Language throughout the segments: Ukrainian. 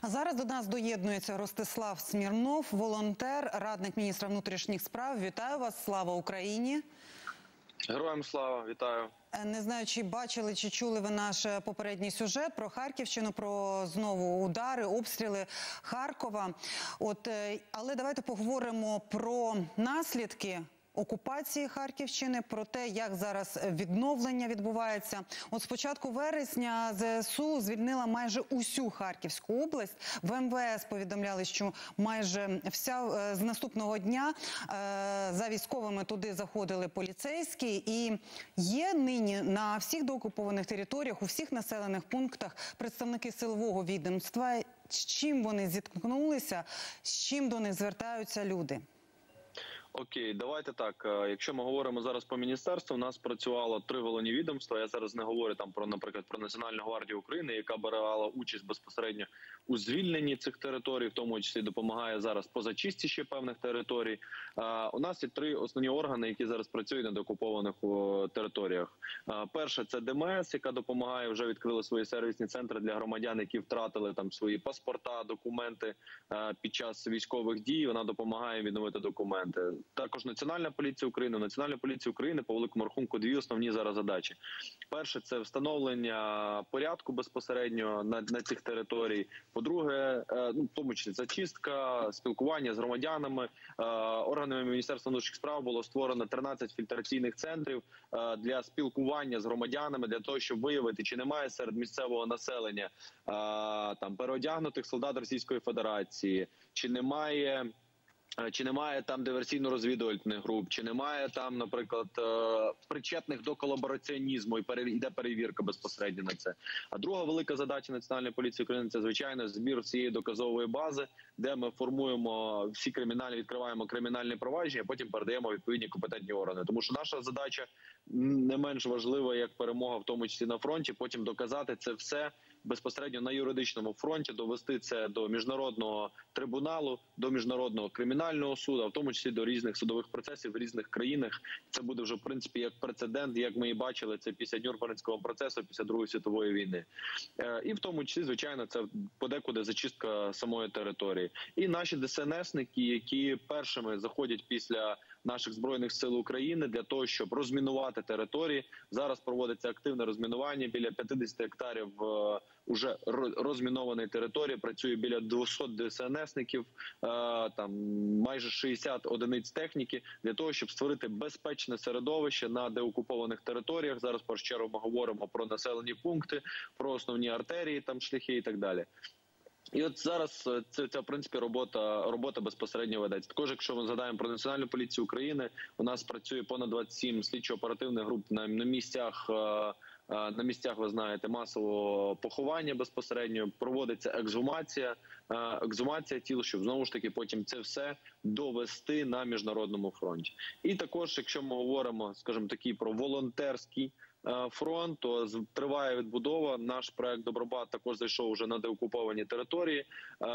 А зараз до нас доєднується Ростислав Смірнов, волонтер, радник міністра внутрішніх справ. Вітаю вас, слава Україні! Героям слава, вітаю! Не знаю, чи бачили, чи чули ви наш попередній сюжет про Харківщину, про знову удари, обстріли Харкова. Але давайте поговоримо про наслідки окупації Харківщини, про те, як зараз відновлення відбувається. З початку вересня ЗСУ звільнила майже усю Харківську область. В МВС повідомляли, що майже вся з наступного дня за військовими туди заходили поліцейські. І є нині на всіх доокупованих територіях, у всіх населених пунктах представники силового відомства. З чим вони зіткнулися, з чим до них звертаються люди? Окей, давайте так. Якщо ми говоримо зараз по міністерству, у нас працювало 3 головні відомства. Я зараз не говорю там про, наприклад, про Національну гвардію України, яка брала участь безпосередньо у звільненні цих територій, в тому числі допомагає зараз по зачистці ще певних територій. У нас є 3 основні органи, які зараз працюють на деокупованих територіях. Перше – це ДМС, яка допомагає, вже відкрили свої сервісні центри для громадян, які втратили там свої паспорта, документи під час військових дій. Вона допомагає відновити документи. Також Національна поліція України. Національна поліція України, по великому рахунку, 2 основні зараз задачі. Перше – це встановлення порядку безпосередньо на цих територіях. По-друге, в тому числі зачистка, спілкування з громадянами. Органами Міністерства внутрішніх справ було створено 13 фільтраційних центрів для спілкування з громадянами, для того, щоб виявити, чи немає серед місцевого населення там переодягнутих солдат Російської Федерації, чи немає там диверсійно-розвідувальних груп, чи немає там, наприклад, причетних до колабораціонізму, і йде перевірка безпосередньо на це. А друга велика задача Національної поліції України – це, звичайно, збір всієї доказової бази, де ми формуємо всі відкриваємо кримінальні провадження, а потім передаємо відповідні компетентні органи. Тому що наша задача не менш важлива, як перемога, в тому числі на фронті, потім доказати це все безпосередньо на юридичному фронті, довести це до міжнародного трибуналу, до міжнародного кримінального суду, а в тому числі до різних судових процесів в різних країнах. Це буде вже, в принципі, як прецедент, як ми і бачили це після Нюрнберзького процесу, після Другої світової війни. І в тому числі, звичайно, це подекуди зачистка самої території. І наші ДСНСники, які першими заходять після наших Збройних сил України для того, щоб розмінувати території. Зараз проводиться активне розмінування. Біля 50 гектарів уже розмінованої території. Працює біля 200 ДСНСників, там майже 60 одиниць техніки для того, щоб створити безпечне середовище на деокупованих територіях. Зараз, в першу чергу, ми говоримо про населені пункти, про основні артерії, там шляхи і так далі. І от зараз ця в принципі, робота безпосередньо ведеться. Також, якщо ми згадаємо про Національну поліцію України, у нас працює понад 27 слідчо-оперативних груп на місцях. На місцях, ви знаєте, масового поховання безпосередньо, проводиться ексгумація тіл, щоб знову ж таки потім це все довести на міжнародному фронті. І також, якщо ми говоримо, скажімо, про волонтерський фронт, то триває відбудова. Наш проект «Добробат» також зайшов вже на деокуповані території.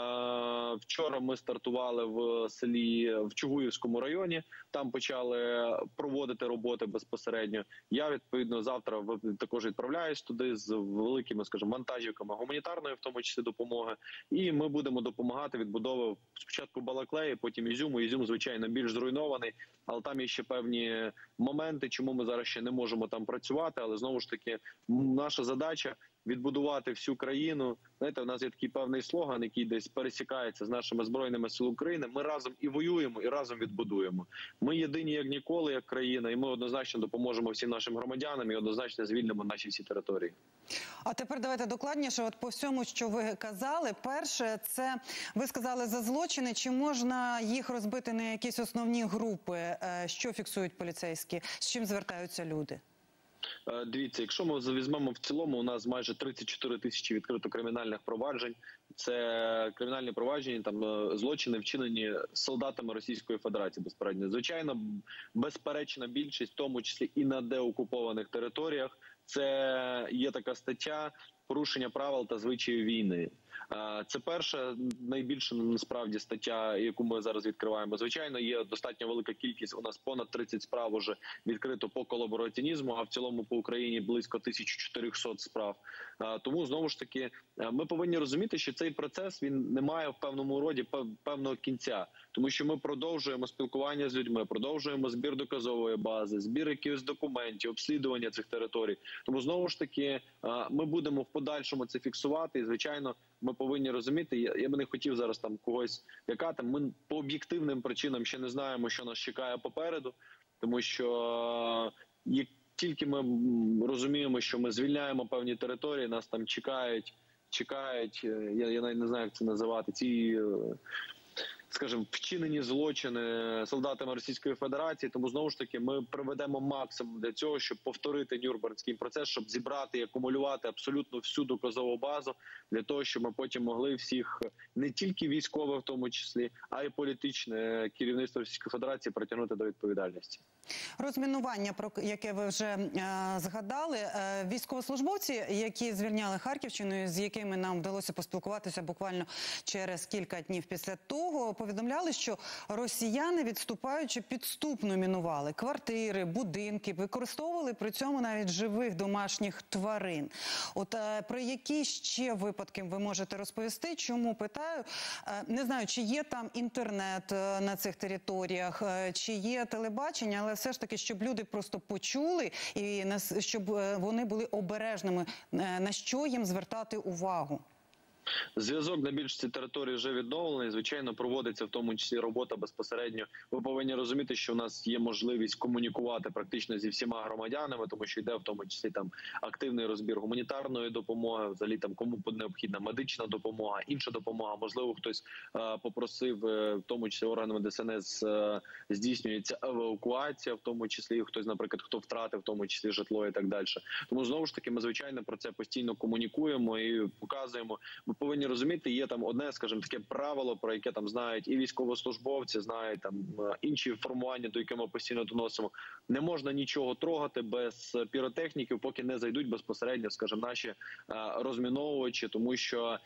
Вчора ми стартували в Чугуївському районі, там почали проводити роботи безпосередньо. Я, відповідно, завтра також відправляюсь туди з великими, скажімо, вантажівками гуманітарної, в тому числі, допомоги. І ми будемо допомагати відбудові спочатку Балаклеї, потім Ізюму. Ізюм, звичайно, більш зруйнований, але там є ще певні моменти, чому ми зараз ще не можемо там працювати. Але, знову ж таки, наша задача – відбудувати всю країну. Знаєте, у нас є такий певний слоган, який десь пересікається з нашими Збройними силами України. Ми разом і воюємо, і разом відбудуємо. Ми єдині, як ніколи, як країна, і ми однозначно допоможемо всім нашим громадянам і однозначно звільнимо наші всі території. А тепер давайте докладніше, по всьому, що ви казали. Перше, це ви сказали за злочини. Чи можна їх розбити на якісь основні групи? Що фіксують поліцейські? З чим звертаються люди? Дивіться, якщо ми візьмемо в цілому, у нас майже 34 тисячі відкрито кримінальних проваджень. Це кримінальні провадження, там злочини вчинені солдатами Російської Федерації безпосередньо. Звичайно, безперечна більшість, в тому числі і на деокупованих територіях, це є така стаття порушення правил та звичаїв війни. Це перша, найбільша насправді стаття, яку ми зараз відкриваємо. Звичайно, є достатньо велика кількість, у нас понад 30 справ уже відкрито по колабораціонізму, а в цілому по Україні близько 1400 справ. Тому, знову ж таки, ми повинні розуміти, що цей процес, він не має в певному роді певного кінця. Тому що ми продовжуємо спілкування з людьми, продовжуємо збір доказової бази, збір якихось документів, обслідування цих територій. Тому, знову ж таки, ми будемо в подальшому це фіксувати. І, звичайно, ми повинні розуміти, я би не хотів зараз там когось лякати, ми по об'єктивним причинам ще не знаємо, що нас чекає попереду. Тому що як тільки ми розуміємо, що ми звільняємо певні території, нас там чекають, я навіть не знаю, як це називати, ці, скажімо, вчинені злочини солдатами Російської Федерації. Тому, знову ж таки, ми проведемо максимум для цього, щоб повторити Нюрнберзький процес, щоб зібрати і акумулювати абсолютно всю доказову базу, для того, щоб ми потім могли всіх, не тільки військових в тому числі, а й політичне керівництво Російської Федерації притягнути до відповідальності. Розмінування, про яке ви вже згадали, військовослужбовці, які звільняли Харківщину, з якими нам вдалося поспілкуватися буквально через кілька днів після того, повідомляли, що росіяни, відступаючи, підступно мінували квартири, будинки, використовували при цьому навіть живих домашніх тварин. От про які ще випадки ви можете розповісти? Чому питаю? Не знаю, чи є там інтернет на цих територіях, чи є телебачення, але все ж таки, щоб люди просто почули і щоб вони були обережними, на що їм звертати увагу? Зв'язок на більшості території вже відновлений. Звичайно, проводиться в тому числі робота безпосередньо. Ви повинні розуміти, що у нас є можливість комунікувати практично зі всіма громадянами, тому що йде в тому числі там активний розбір гуманітарної допомоги, взагалі там кому необхідна медична допомога, інша допомога. Можливо, хтось попросив, в тому числі органами ДСНС здійснюється евакуація, в тому числі хтось, наприклад, хто втратив, в тому числі житло і так далі. Тому знову ж таки ми звичайно про це постійно комунікуємо і показуємо. Ми повинні розуміти, є там одне, скажімо, таке правило, про яке там знають і військовослужбовці, знають там інші формування, до яких ми постійно доносимо. Не можна нічого трогати без піротехніків, поки не зайдуть безпосередньо, скажімо, наші розміновувачі, тому що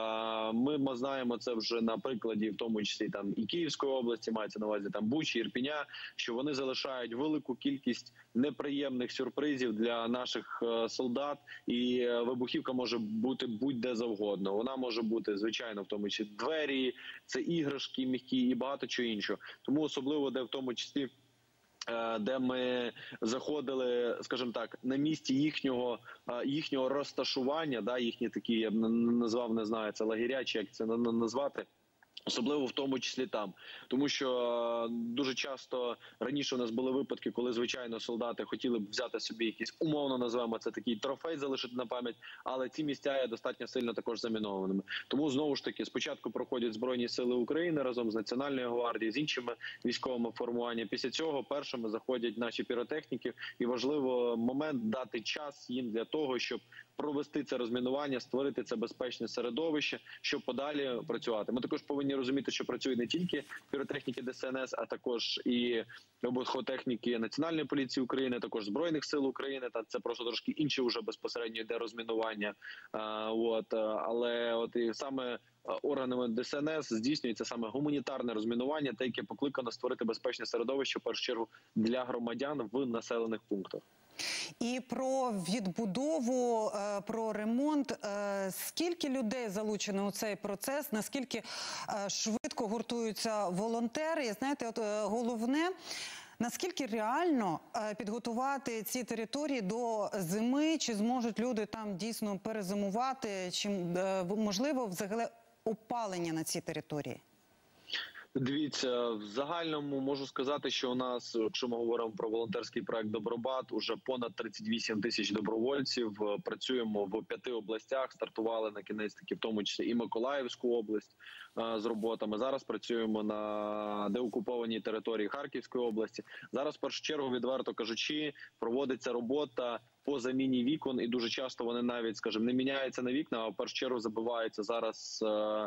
ми знаємо це вже на прикладі, в тому числі там і Київської області, мається на увазі там Бучі, Ірпіня, що вони залишають велику кількість неприємних сюрпризів для наших солдат, і вибухівка може бути будь-де завгодно. Вона може бути, звичайно, в тому числі двері, це іграшки м'які і багато чого іншого. Тому особливо, де в тому числі, де ми заходили, скажімо так, на місці їхнього розташування, да, їхні такі, я б назвав, не знаю, це лагеря, чи як це назвати, особливо в тому числі там. Тому що дуже часто раніше у нас були випадки, коли, звичайно, солдати хотіли б взяти собі якийсь, умовно називаємо це, такий трофей залишити на пам'ять, але ці місця є достатньо сильно також замінованими. Тому, знову ж таки, спочатку проходять Збройні Сили України разом з Національною гвардією, з іншими військовими формуваннями. Після цього першими заходять наші піротехніки, і важливо момент дати час їм для того, щоб провести це розмінування, створити це безпечне середовище, щоб подалі працювати. Ми також повинні розуміти, що працюють не тільки піротехніки ДСНС, а також і вибухотехніки Національної поліції України, також Збройних сил України. Та це просто трошки інше вже безпосередньо йде розмінування. Але от і саме органами ДСНС здійснюється саме гуманітарне розмінування, те, яке покликано створити безпечне середовище, в першу чергу, для громадян в населених пунктах. І про відбудову, про ремонт. Скільки людей залучено у цей процес? Наскільки швидко гуртуються волонтери? І знаєте, от головне, наскільки реально підготувати ці території до зими? Чи зможуть люди там дійсно перезимувати? Чи можливо взагалі опалення на цій території? Дивіться, в загальному можу сказати, що у нас, якщо ми говоримо про волонтерський проект «Добробат», уже понад 38 тисяч добровольців. Працюємо в 5 областях, стартували на кінець таки, в тому числі і Миколаївську область з роботами. Зараз працюємо на деокупованій території Харківської області. Зараз, в першу чергу, відверто кажучи, проводиться робота по заміні вікон, і дуже часто вони навіть, скажімо, не міняються на вікна, а в першу чергу забиваються зараз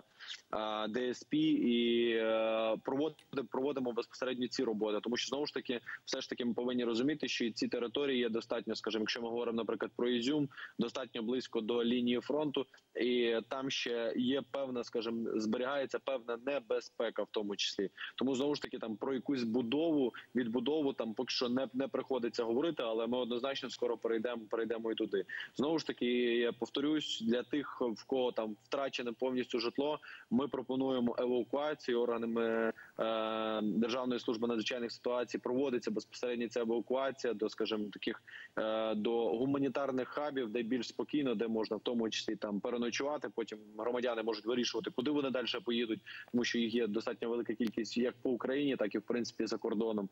ДСП, і проводимо безпосередньо ці роботи. Тому що, знову ж таки, все ж таки ми повинні розуміти, що ці території є достатньо, скажімо, якщо ми говоримо, наприклад, про Ізюм, достатньо близько до лінії фронту, і там ще є певна, скажімо, зберігається певна небезпека в тому числі. Тому, знову ж таки, там про якусь відбудову там поки що не приходиться говорити, але ми однозначно скоро перейдемо і туди. Знову ж таки, я повторюсь, для тих, в кого там втрачене повністю житло, ми пропонуємо евакуацію органами Державної служби надзвичайних ситуацій. Проводиться безпосередньо ця евакуація до, скажімо, таких до гуманітарних хабів, де більш спокійно, де можна в тому числі там переночувати. Потім громадяни можуть вирішувати, куди вони далі поїдуть, тому що їх є достатньо велика кількість як по Україні, так і в принципі за кордоном.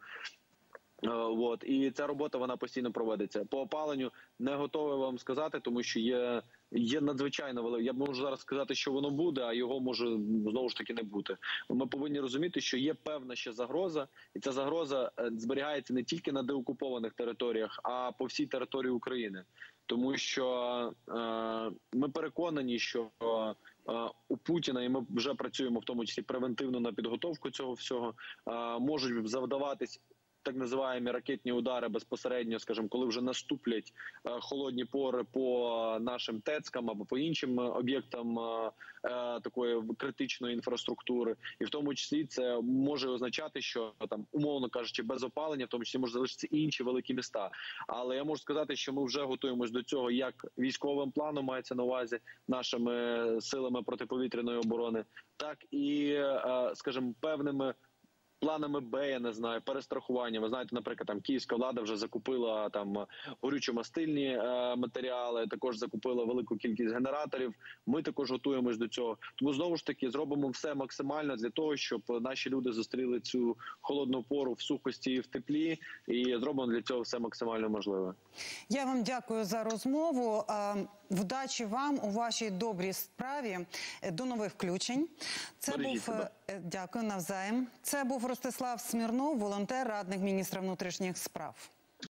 От, і ця робота, вона постійно проводиться. По опаленню не готовий вам сказати, тому що є надзвичайно велика. Я можу зараз сказати, що воно буде, а його може знову ж таки не бути. Ми повинні розуміти, що є певна ще загроза, і ця загроза зберігається не тільки на деокупованих територіях, а по всій території України. Тому що ми переконані, що у Путіна, і ми вже працюємо в тому числі превентивно на підготовку цього всього, можуть завдаватись так називаємо ракетні удари безпосередньо, скажімо, коли вже наступлять холодні пори по нашим ТЕЦкам або по іншим об'єктам такої критичної інфраструктури. І в тому числі це може означати, що там, умовно кажучи, без опалення, в тому числі може залишитися інші великі міста. Але я можу сказати, що ми вже готуємось до цього як військовим планом, мається на увазі нашими силами протиповітряної оборони, так і, скажімо, певними планами Б, я не знаю, перестрахування. Ви знаєте, наприклад, там київська влада вже закупила там горючо-мастильні матеріали, також закупила велику кількість генераторів. Ми також готуємось до цього. Тому знову ж таки зробимо все максимально для того, щоб наші люди зустріли цю холодну пору в сухості і в теплі, і зробимо для цього все максимально можливе. Я вам дякую за розмову. Вдачі вам у вашій добрій справі. До нових включень. Дякую навзаєм. Це був Ростислав Смірнов, волонтер, радник міністра внутрішніх справ.